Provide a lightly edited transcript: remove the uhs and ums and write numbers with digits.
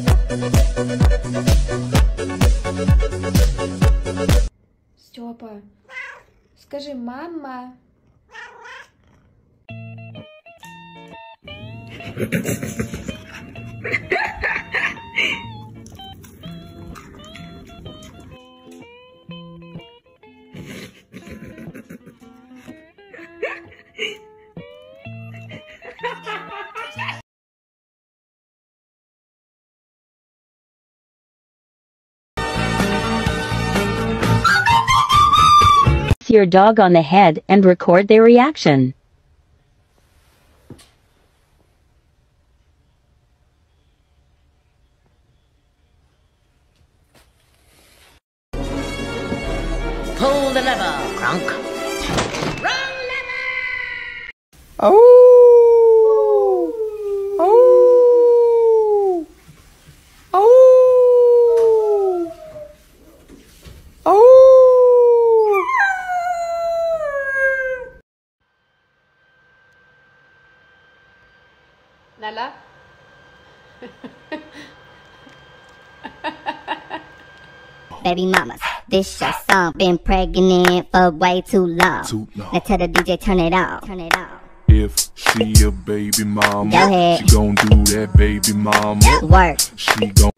Степа, скажи мама. Your dog on the head and record their reaction. Pull the lever, Gronk. Wrong lever! Oh! Oh! Oh! Oh! Nala? Baby mamas, this your song. Been pregnant for way too long. Now tell the DJ turn it off. Turn it off. If she a baby mama, Go ahead. she gon' do that baby mama. Work. She gon'